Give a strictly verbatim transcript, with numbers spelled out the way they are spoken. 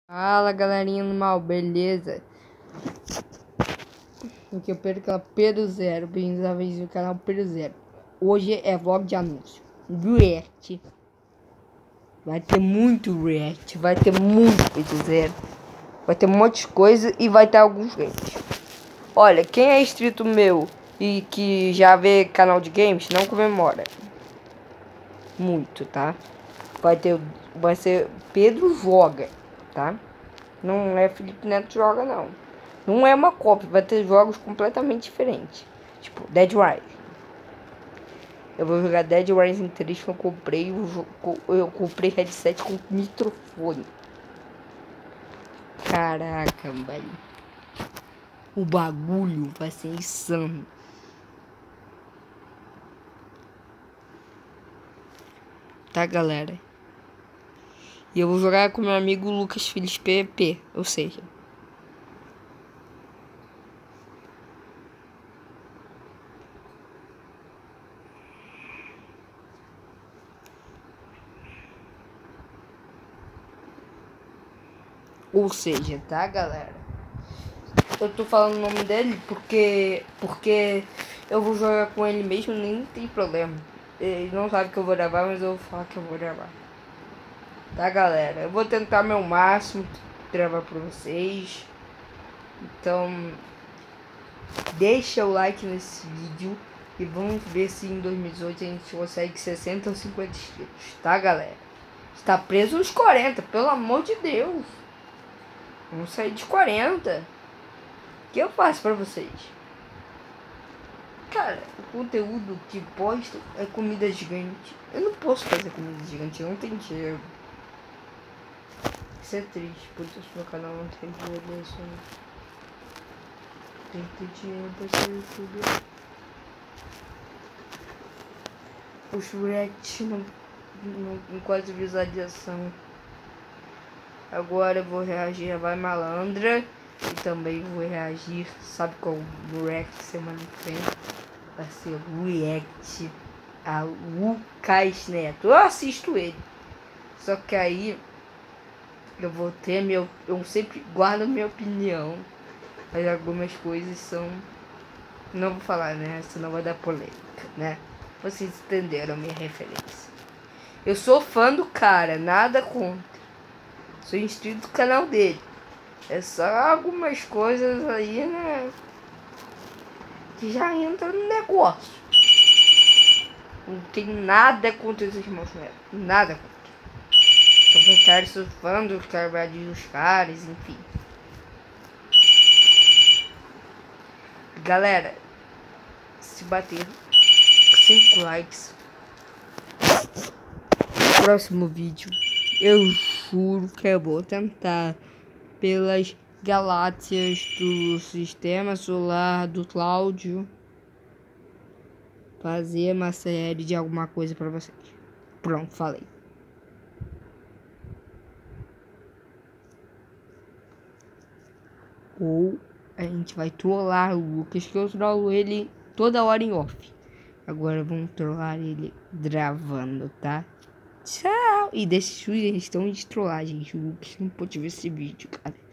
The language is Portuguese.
Fala galerinha do mal, beleza? Aqui eu Pedro, canal Pedro Zero, bem-vindos a vez no canal Pedro Zero. Hoje é vlog de anúncio, react. Vai ter muito react, vai ter muito Pedro Zero. Vai ter um monte de coisa e vai ter alguns games. Olha, quem é inscrito meu e que já vê canal de games, não comemora muito, tá? Vai ter, vai ser Pedro Joga, tá? Não é Felipe Neto Joga, não. Não é uma cópia, vai ter jogos completamente diferentes. Tipo, Dead Rising. Eu vou jogar Dead Rising três que eu comprei. Eu, eu comprei headset com microfone. Caraca, velho. O bagulho vai ser insano. Tá, galera? E eu vou jogar com meu amigo Lucas Filhos P V P. Ou seja... Ou seja, tá, galera? Eu tô falando o nome dele porque porque eu vou jogar com ele mesmo, nem tem problema. Ele não sabe que eu vou gravar, mas eu vou falar que eu vou gravar. Tá, galera? Eu vou tentar meu máximo gravar pra vocês. Então, deixa o like nesse vídeo e vamos ver se em dois mil e dezoito a gente consegue sessenta ou cinquenta inscritos, tá, galera? Está preso nos quarenta, pelo amor de Deus. Vamos sair de quarenta. O que eu faço pra vocês? Cara, o conteúdo que posto é comida gigante. Eu não posso fazer comida gigante, eu não tenho dinheiro. Isso é triste, por isso meu canal não tem dinheiro. Tem que ter dinheiro pra ser youtuber. Os react não, não, não quase visualização. Agora eu vou reagir a Vai Malandra. E também vou reagir, sabe qual react semana que vem? Vai ser o react a Lucas Neto. Eu assisto ele. Só que aí eu vou ter meu. Eu sempre guardo minha opinião. Mas algumas coisas são. Não vou falar, né? Senão vai dar polêmica, né? Vocês entenderam a minha referência. Eu sou fã do cara, nada contra. Sou inscrito no canal dele. É só algumas coisas aí, né? Que já entra no negócio. Não tem nada contra esses irmãos Neto. Nada contra. Então, eu quero ser fã dos trabalhos dos caras, enfim. Galera, se bater cinco likes, próximo vídeo, eu juro que eu vou tentar pelas galáxias do sistema solar do Cláudio fazer uma série de alguma coisa pra vocês. Pronto, falei. Ou a gente vai trollar o Lucas, que eu trollo ele toda hora em off. Agora vamos trollar ele gravando, tá? Tchau! E deixa sugestão de trollagem. O Lucas não pode ver esse vídeo, cara.